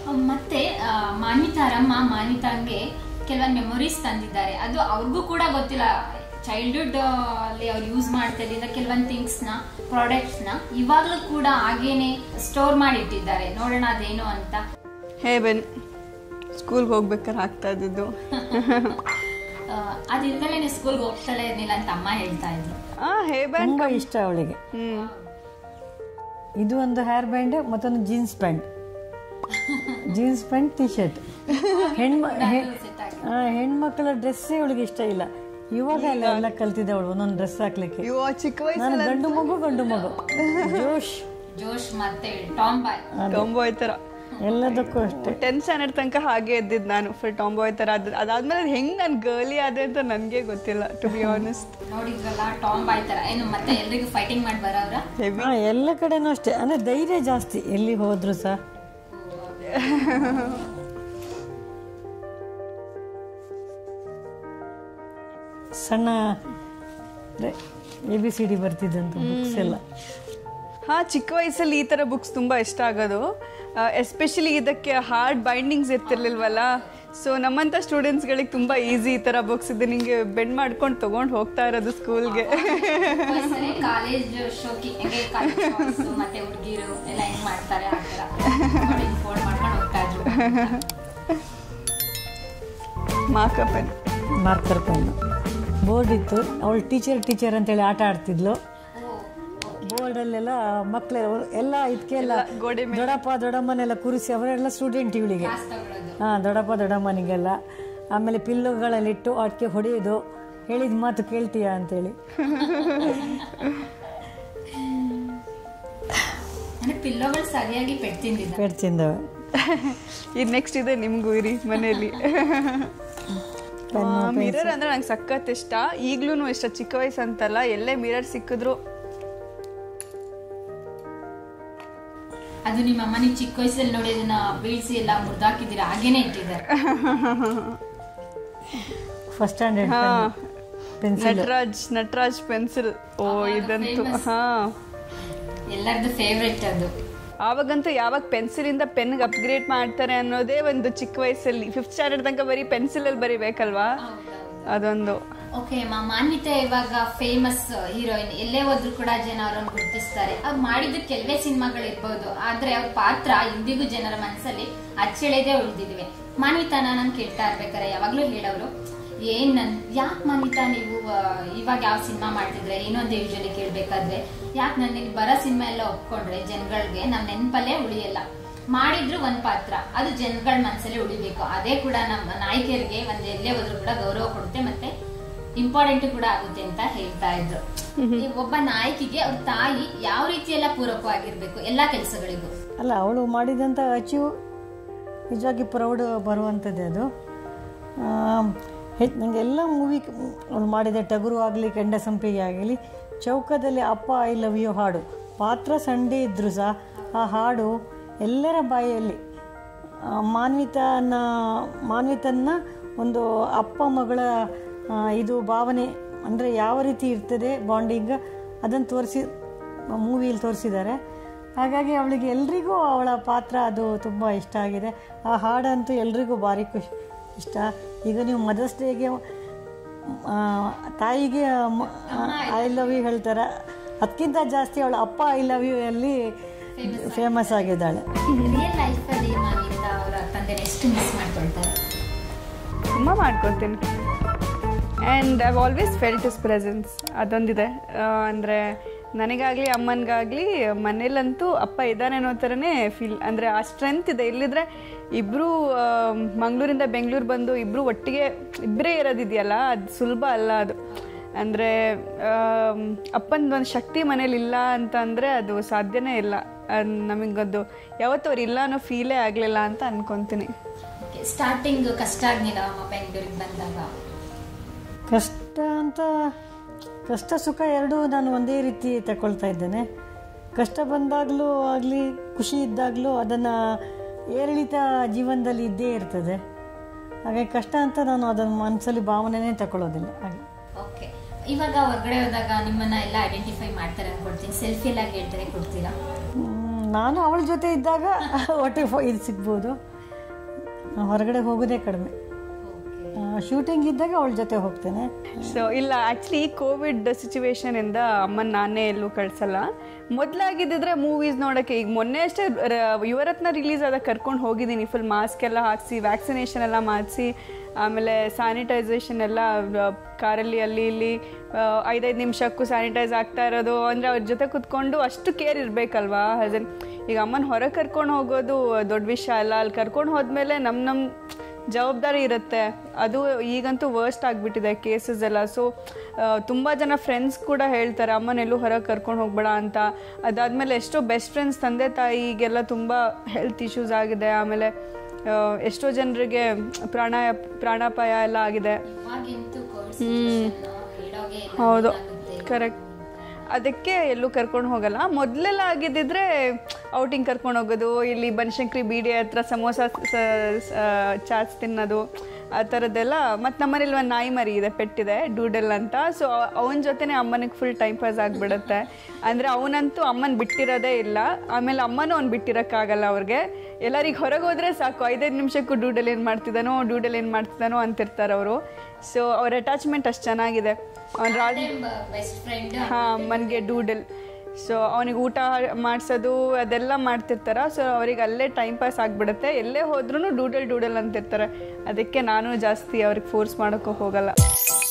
ಮತ್ತೆ ಮಾನ್ವಿತಾರಮ್ಮ ಮಾನ್ವಿತಾಂಗೆ ಕೆಲವೊಂದು ಮೆಮೊರೀಸ್ ತಂದಿದ್ದಾರೆ. ಅದು ಅವ್ರಿಗೂ ಕೂಡ ಗೊತ್ತಿಲ್ಲ. ಚೈಲ್ಡ್ಹುಡ್ ಅಲ್ಲಿ ಅವ್ರು ಯೂಸ್ ಮಾಡ್ತಾ ಇದ್ದ ಕೆಲವೊಂದು ಥಿಂಗ್ಸ್ ನ, ಪ್ರಾಡಕ್ಟ್ಸ್ ನ ಇವಾಗ್ಲೂ ಕೂಡ ಹಾಗೇನೆ ಸ್ಟೋರ್ ಮಾಡಿ ಇಟ್ಟಿದ್ದಾರೆ. ನೋಡೋಣ ಅದೇನು ಅಂತ. ಹೇಬೆನ್ ಸ್ಕೂಲ್ಗೆ ಹೋಗ್ಬೇಕಾದ್ರೆ ಆಗ್ತಾ ಇದ್ದು ಅದಿಲ್ದಲೇ ಸ್ಕೂಲ್ಗೆ ಹೋಗ್ತಾಳೆ ಇರ್ಲಿಲ್ಲ ಅಂತ ಅಮ್ಮ ಹೇಳ್ತಾ ಇದ್ರು. ಹೇಬೆನ್ ತುಂಬಾ ಇಷ್ಟ ಅವಳಿಗೆ. ಇದು ಒಂದು ಹೇರ್ ಬ್ಯಾಂಡ್, ಮತ್ತೊಂದು jeans pant, jeans pant, T shirt. ಹೆಣ್ಮಕ್ಳ ಡ್ರೆಸ್ಸೇ ಅವಳಿಗೆ ಇಷ್ಟ ಇಲ್ಲ. ಇವಾಗ ಎಲ್ಲ ಕಲ್ತಿದ್ದವಳು ಒಂದೊಂದು ಡ್ರೆಸ್ ಹಾಕ್ಲಿಕ್ಕೆ. ಚಿಕ್ಕ ನಾನು ಗಂಡು ಮಗು ಜೋಶ್ ಮತ್ತೆ ಟಾಂಬಾಯ್ ತರ ಎಲ್ಲದಕ್ಕೂ ಅಷ್ಟೇ. 10th ಸ್ಟ್ಯಾಂಡರ್ಡ್ ತನಕ ಹಾಗೆ ಇದ್ದಿದ್ದು ನಾನು, ಫುಲ್ ಟಾಂಬಾಯ್ ತರ. ಅದಾದ್ಮೇಲೆ ಹೆಂಗ್ ನನ್ ಗರ್ಲಿ ಆದೆ ಅಂತ ನನ್ಗೆ ಗೊತ್ತಿಲ್ಲ, ಟು ಬಿ ಆನೆಸ್ಟ್. ನೋಡಿದ್ರಲ್ಲ ಟಾಂಬಾಯ್ ತರ. ಏನು ಮತ್ತೆ ಎಲ್ರಿಗೂ ಫೈಟಿಂಗ್ ಮಾಡಿ ಬರೋರ? ಎಲ್ಲ ಕಡೆನೂ ಅಷ್ಟೇ, ಅಂದ್ರೆ ಧೈರ್ಯ ಜಾಸ್ತಿ ಎಲ್ಲಿ ಹೋದ್ರು ಸಹ. ಸಣ್ಣ ABCD ಬರ್ತಿದ್ದಂತ ಬುಕ್ಸ್ ಎಲ್ಲ. ಚಿಕ್ಕ ವಯಸ್ಸಲ್ಲಿ ಈ ತರ ಬುಕ್ಸ್ ತುಂಬಾ ಇಷ್ಟ ಆಗೋದು. ಎಸ್ಪೆಷಲಿ ಇದಕ್ಕೆ ಹಾರ್ಡ್ ಬೈಂಡಿಂಗ್ಸ್ ಇರ್ತಿರ್ಲಿಲ್ವಲ್ಲ, ಸೊ ನಮ್ಮಂತ ಸ್ಟೂಡೆಂಟ್ಸ್ಗಳಿಗೆ ತುಂಬಾ ಈಸಿ ಈ ತರ ಬುಕ್ಸ್ ಇದೆ. ನಿಂಗೆ ಬೆಂಡ್ ಮಾಡ್ಕೊಂಡು ತಗೊಂಡು ಹೋಗ್ತಾ ಇರೋದು ಸ್ಕೂಲ್ಗೆ. ಕಾಲೇಜ್ ಶೋಕಿ ಮತ್ತೆ ಹುಡುಗಿರು ಎಲ್ಲ ಹೆಂಗ್ ಮಾಡ್ತಾರೆ ಮಾರ್ಕರ್ ಪೆನ್ ಬೋರ್ಡ್ ಇತ್ತು. ಅವಳು ಟೀಚರ್ ಅಂತೇಳಿ ಆಟ ಆಡ್ತಿದ್ಲು. ಬೋರ್ಡಲ್ಲೆಲ್ಲ ಮಕ್ಕಳೆಲ್ಲ ಎಲ್ಲ ಇದಕ್ಕೆಲ್ಲ ದೊಡ್ಡಪ್ಪ ದೊಡ್ಡಮ್ಮನೆಲ್ಲ ಕೂರಿಸಿ ಅವರೆಲ್ಲ ಸ್ಟೂಡೆಂಟ್ ಇವಳಿಗೆ. ದೊಡ್ಡಪ್ಪ ದೊಡ್ಡಮ್ಮನಿಗೆಲ್ಲ. ಆಮೇಲೆ ಪಿಲ್ಲುಗಳಲ್ಲಿಟ್ಟು ಅದಕ್ಕೆ ಹೊಡೆಯೋದು, ಹೇಳಿದ ಮಾತು ಕೇಳ್ತೀಯಾ ಅಂತೇಳಿ. ಪಿಲ್ಲೋಗಳು ಸರಿಯಾಗಿ ಪೆಟ್ ತಿಂದವೆ. ಈಗ ನೆಕ್ಸ್ಟ್ ಇದೆ ನಿಮ್ಗೂ ಇರಿ ಮನೆಯಲ್ಲಿ. ಮಿರರ್ ಅಂದ್ರೆ ನಂಗೆ ಸಖತ್ ಇಷ್ಟ, ಈಗ್ಲೂ ಇಷ್ಟ. ಚಿಕ್ಕ ವಯಸ್ಸು ಅಂತಲ್ಲ, ಎಲ್ಲೇ ಮಿರರ್ ಸಿಕ್ಕಿದ್ರು. ಅದು ನಿಮ್ಮ ಅಮ್ಮ ನೀವು ಚಿಕ್ಕ ವಯಸ್ಸಲ್ಲಿ ನೋಡಿ ಅದನ್ನ ಬೀಳ್ಸಿ ಎಲ್ಲ ಮುರಿದಾಕಿದ್ದೀರಾ, ಹಾಗೇನೆ ಇಟ್ಟಿದ್ದಾರೆ. First standard Nataraj pencil. ಓ ಇದಂತೂ ಎಲ್ಲರದ್ದು ಫೇವ್ರೆಟ್ ಅದು. ಆವಾಗಂತೂ ಯಾವಾಗ ಪೆನ್ಸಿಲಿಂದ ಪೆನ್ಗೆ ಅಪ್ಗ್ರೇಡ್ ಮಾಡ್ತಾರೆ ಅನ್ನೋದೇ ಒಂದು ಚಿಕ್ಕ ವಯಸ್ಸಲ್ಲಿ. 5th ಸ್ಟ್ಯಾಂಡರ್ಡ್ ತನಕ ಬರೀ ಪೆನ್ಸಿಲಲ್ಲಿ ಬರಿಬೇಕಲ್ವಾ, ಅದೊಂದು. ಓಕೆ, ಮಾನ್ವಿತಾ ಇವಾಗ ಫೇಮಸ್ ಹೀರೋಯಿನ್. ಎಲ್ಲೇ ಹೋದ್ರು ಕೂಡ ಜನ ಅವರನ್ನು ಗುರುತಿಸ್ತಾರೆ. ಅವ್ರು ಮಾಡಿದ ಕೆಲವೇ ಸಿನಿಮಾಗಳು ಇರ್ಬೋದು, ಆದ್ರೆ ಅವ್ರ ಪಾತ್ರ ಇಂದಿಗೂ ಜನರ ಮನಸ್ಸಲ್ಲಿ ಅಚ್ಚಳಿದೇ ಉಳಿದಿದ್ವಿ. ಮಾನ್ವಿತಾನ ನಾನು ಕೇಳ್ತಾ ಇರ್ಬೇಕಾರೆ ಯಾವಾಗ್ಲೂ ಹೇಳೋರು, ಯಾಕೆ ಮಾನ್ವಿತಾ ನೀವು ಇವಾಗ ಯಾವ ಸಿನಿಮಾ ಮಾಡ್ತಿದ್ರೆ ಏನೊಂದು ಯೂಶಲಿ ಕೇಳ್ಬೇಕಾದ್ರೆ, ಯಾಕೆ ನನಗೆ ಬರೋ ಸಿನಿಮಾ ಎಲ್ಲ ಒಪ್ಕೊಂಡ್ರೆ ಜನಗಳಿಗೆ ನಮ್ ನೆನಪಲ್ಲೇ ಉಳಿಯಲ್ಲ. ಮಾಡಿದ್ರು ಒಂದ್ ಪಾತ್ರ, ಅದು ಜನಗಳ ಮನಸ್ಸಲ್ಲಿ ಉಳಿಬೇಕು. ಅದೇ ಕೂಡ ನಮ್ಮ ನಾಯಕಿಯರಿಗೆ ಒಂದ್ ಎಲ್ಲೇ ಹೋದ್ರು ಕೂಡ ಗೌರವ ಕೊಡುತ್ತೆ, ಮತ್ತೆ ಇಂಪಾರ್ಟೆಂಟ್ ಕೂಡ ಆಗುತ್ತೆ ಅಂತ ಹೇಳ್ತಾ ಇದ್ರು. ಒಬ್ಬ ನಾಯಕಿಗೆ ಅವ್ರ ತಾಯಿ ಯಾವ ರೀತಿ ಎಲ್ಲ ಪೂರಕವಾಗಿರ್ಬೇಕು ಎಲ್ಲಾ ಕೆಲಸಗಳಿಗೂ. ಅಲ್ಲ, ಅವಳು ಮಾಡಿದಂತ ಅಚೀವ್ ನಿಜವಾಗಿ ಪ್ರೌಡ್ ಬರುವಂಥದ್ದೇ ಅದು. ನನಗೆ ಎಲ್ಲ ಮೂವಿ ಅವಳು ಮಾಡಿದ ಟಗರು ಆಗಲಿ, ಕೆಂಡ ಸಂಪಿಗೆ ಆಗಲಿ, ಚೌಕದಲ್ಲಿ ಅಪ್ಪ ಐ ಲವ್ ಯು ಹಾಡು, ಪಾತ್ರ ಸಂಡೇ ಇದ್ದರೂ ಸಹ ಆ ಹಾಡು ಎಲ್ಲರ ಬಾಯಲ್ಲಿ ಮಾನ್ವಿತನ್ನ ಒಂದು ಅಪ್ಪ ಮಗಳ ಇದು ಭಾವನೆ ಅಂದರೆ ಯಾವ ರೀತಿ ಇರ್ತದೆ ಬಾಂಡಿಂಗ್, ಅದನ್ನು ಮೂವಿಯಲ್ಲಿ ತೋರಿಸಿದ್ದಾರೆ. ಹಾಗಾಗಿ ಅವಳಿಗೆ ಎಲ್ರಿಗೂ ಅವಳ ಪಾತ್ರ ಅದು ತುಂಬ ಇಷ್ಟ ಆಗಿದೆ. ಆ ಹಾಡಂತೂ ಎಲ್ರಿಗೂ ಭಾರಿ ಇಷ್ಟ. ಈಗ ನೀವು ಮದರ್ಸ್ ಡೇಗೆ ತಾಯಿಗೆ ಐ ಲವ್ ಯು ಹೇಳ್ತಾರೆ, ಅದಕ್ಕಿಂತ ಜಾಸ್ತಿ ಅವಳ ಅಪ್ಪ ಐ ಲವ್ ಯು ಅಲ್ಲಿ ಫೇಮಸ್ ಆಗಿದ್ದಾಳೆ. ತುಂಬ ಮಾಡ್ಕೊತೀನಿ. And I've always felt his presence, ಅದೊಂದಿದೆ. ಅಂದರೆ ನನಗಾಗಲಿ ಅಮ್ಮನಿಗಾಗಲಿ ಮನೇಲಂತೂ ಅಪ್ಪ ಇದ್ದಾನೆ ಅನ್ನೋ ಥರನೇ ಫೀಲ್. ಅಂದರೆ ಆ ಸ್ಟ್ರೆಂತ್ ಇದೆ. ಇಲ್ಲಿದ್ರೆ ಇಬ್ಬರು ಮಂಗಳೂರಿಂದ ಬೆಂಗಳೂರು ಬಂದು ಇಬ್ಬರು ಒಟ್ಟಿಗೆ ಇಬ್ಬರೇ ಇರೋದಿದೆಯಲ್ಲ, ಅದು ಸುಲಭ ಅಲ್ಲ. ಅದು ಅಂದರೆ ಅಪ್ಪನದೊಂದು ಶಕ್ತಿ ಮನೇಲಿ ಇಲ್ಲ ಅಂತಂದರೆ ಅದು ಸಾಧ್ಯನೇ ಇಲ್ಲ. ನಮಗದು ಯಾವತ್ತೂ ಅವ್ರು ಇಲ್ಲ ಅನ್ನೋ ಫೀಲೇ ಆಗಲಿಲ್ಲ ಅಂತ ಅನ್ಕೊತೀನಿ. ಸ್ಟಾರ್ಟಿಂಗ್ ಕಷ್ಟ ಆಗಲಿಲ್ಲ ಬೆಂಗಳೂರಿಗೆ ಬಂದಾಗ? ಕಷ್ಟ ಸುಖ ಎರಡೂ ನಾನು ಒಂದೇ ರೀತಿ ತಗೊಳ್ತಾ ಇದ್ದೇನೆ. ಕಷ್ಟ ಬಂದಾಗಲೂ ಆಗಲಿ, ಖುಷಿ ಇದ್ದಾಗಲೂ ಅದನ್ನು ಏರಿಳಿತ ಜೀವನದಲ್ಲಿ ಇದ್ದೇ ಇರ್ತದೆ. ಹಾಗೆ ಕಷ್ಟ ಅಂತ ನಾನು ಅದನ್ನು ಮನಸ್ಸಲ್ಲಿ ಭಾವನೆನೇ ತಗೊಳ್ಳೋದಿಲ್ಲ. ಹಾಗೆ ಓಕೆ, ಇವಾಗ ಹೊರಗಡೆ ಹೋದಾಗ ನಿಮ್ಮನ್ನ ಎಲ್ಲ ಐಡೆಂಟಿಫೈ ಮಾಡ್ತಾರೆ ಅನ್ಕೊಡ್ತೀನಿ. ಸೆಲ್ಫಿ ಎಲ್ಲ ಹೇಳ್ತಾರೆ, ಕೊಡ್ತೀರಾ? ನಾನು ಅವಳ ಜೊತೆ ಇದ್ದಾಗ ಒಟ್ಟಿಗೆ ಇದು ಸಿಗ್ಬೋದು. ಹೊರಗಡೆ ಹೋಗೋದೇ ಕಡಿಮೆ. ಶೂಟಿಂಗ್ ಇದ್ದಾಗ ಅವಳ ಜೊತೆ ಹೋಗ್ತೇನೆ. ಸೊ ಇಲ್ಲ, ಆ್ಯಕ್ಚುಲಿ ಕೋವಿಡ್ ಸಿಚುವೇಶನಿಂದ ಅಮ್ಮನ ನಾನೇ ಎಲ್ಲೂ ಕಳಿಸಲ್ಲ. ಮೊದಲಾಗಿದ್ದಿದ್ರೆ ಮೂವೀಸ್ ನೋಡೋಕ್ಕೆ, ಈಗ ಮೊನ್ನೆ ಅಷ್ಟೇ ಯುವರತ್ನ ರಿಲೀಸ್ ಆದಾಗ ಕರ್ಕೊಂಡು ಹೋಗಿದ್ದೀನಿ. ಫುಲ್ ಮಾಸ್ಕ್ ಎಲ್ಲ ಹಾಕಿಸಿ, ವ್ಯಾಕ್ಸಿನೇಷನ್ ಎಲ್ಲ ಮಾಡಿಸಿ, ಆಮೇಲೆ ಸ್ಯಾನಿಟೈಸೇಷನ್ ಎಲ್ಲ ಕಾರಲ್ಲಿ ಅಲ್ಲಿ ಇಲ್ಲಿ 5-5 ನಿಮಿಷಕ್ಕೂ ಸ್ಯಾನಿಟೈಸ್ ಆಗ್ತಾ ಇರೋದು. ಅಂದರೆ ಅವ್ರ ಜೊತೆ ಕೂತ್ಕೊಂಡು ಅಷ್ಟು ಕೇರ್ ಇರಬೇಕಲ್ವಾ. ಹಸನ್ ಈಗ ಅಮ್ಮನ ಹೊರಗೆ ಕರ್ಕೊಂಡು ಹೋಗೋದು ದೊಡ್ಡ ವಿಷಯ ಅಲ್ಲ. ಅಲ್ಲಿ ಕರ್ಕೊಂಡು ಹೋದ್ಮೇಲೆ ನಮ್ಮ ಜವಾಬ್ದಾರಿ ಇರುತ್ತೆ. ಅದು ಈಗಂತೂ ವರ್ಸ್ಟ್ ಆಗಿಬಿಟ್ಟಿದೆ ಕೇಸಸ್ ಎಲ್ಲ. ಸೊ ತುಂಬ ಜನ ಫ್ರೆಂಡ್ಸ್ ಕೂಡ ಹೇಳ್ತಾರೆ ಅಮ್ಮನೆಲ್ಲೂ ಹೊರಗೆ ಕರ್ಕೊಂಡು ಹೋಗ್ಬೇಡ ಅಂತ. ಅದಾದಮೇಲೆ ಎಷ್ಟೋ ಬೆಸ್ಟ್ ಫ್ರೆಂಡ್ಸ್, ತಂದೆ ತಾಯಿಗೆಲ್ಲ ತುಂಬ ಹೆಲ್ತ್ ಇಶ್ಯೂಸ್ ಆಗಿದೆ. ಆಮೇಲೆ ಎಷ್ಟೋ ಜನರಿಗೆ ಪ್ರಾಣಾಪಾಯ ಎಲ್ಲ ಆಗಿದೆ. ಹೌದು, ಕರೆಕ್ಟ್. ಅದಕ್ಕೆ ಎಲ್ಲೂ ಕರ್ಕೊಂಡು ಹೋಗಲ್ಲ. ಮೊದಲೆಲ್ಲ ಆಗಿದ್ದಿದ್ರೆ ಔಟಿಂಗ್ ಕರ್ಕೊಂಡು ಹೋಗೋದು, ಇಲ್ಲಿ ಬನಶಂಕರಿ ಬೀಡಿ ಹತ್ರ ಸಮೋಸ ಚಾಟ್ಸ್ ತಿನ್ನೋದು, ಆ ಥರದ್ದೆಲ್ಲ. ಮತ್ತು ನಮ್ಮನೇಲಿ ಒಂದು ನಾಯಿ ಮರಿ ಇದೆ, ಪೆಟ್ಟಿದೆ, ಡೂಡಲ್ ಅಂತ. ಸೊ ಅವನ ಜೊತೆನೇ ಅಮ್ಮನಿಗೆ ಫುಲ್ ಟೈಮ್ ಪಾಸ್ ಆಗಿಬಿಡುತ್ತೆ. ಅಂದರೆ ಅವನಂತೂ ಅಮ್ಮನ ಬಿಟ್ಟಿರೋದೇ ಇಲ್ಲ. ಆಮೇಲೆ ಅಮ್ಮನೂ ಅವ್ನು ಬಿಟ್ಟಿರೋಕ್ಕಾಗಲ್ಲ ಅವ್ರಿಗೆ. ಎಲ್ಲರಿಗೆ ಹೊರಗೆ ಹೋದರೆ ಸಾಕು, 5-5 ನಿಮಿಷಕ್ಕೂ ಡೂಡಲ್ ಏನು ಮಾಡ್ತಿದ್ದಾನೋ ಅಂತಿರ್ತಾರೆ ಅವರು. ಸೊ ಅವ್ರ ಅಟ್ಯಾಚ್ಮೆಂಟ್ ಅಷ್ಟು ಚೆನ್ನಾಗಿದೆ. ಅವ್ನು ಅಮ್ಮನಿಗೆ ಡೂಡಲ್. ಸೊ ಅವನಿಗೆ ಊಟ ಮಾಡಿಸೋದು ಅದೆಲ್ಲ ಮಾಡ್ತಿರ್ತಾರೆ. ಸೊ ಅವ್ರಿಗೆ ಅಲ್ಲೇ ಟೈಮ್ ಪಾಸ್ ಆಗಿಬಿಡುತ್ತೆ. ಎಲ್ಲೇ ಹೋದ್ರೂ ಡೂಡಲ್ ಅಂತಿರ್ತಾರೆ. ಅದಕ್ಕೆ ನಾನು ಜಾಸ್ತಿ ಅವ್ರಿಗೆ ಫೋರ್ಸ್ ಮಾಡೋಕ್ಕೂ ಹೋಗಲ್ಲ.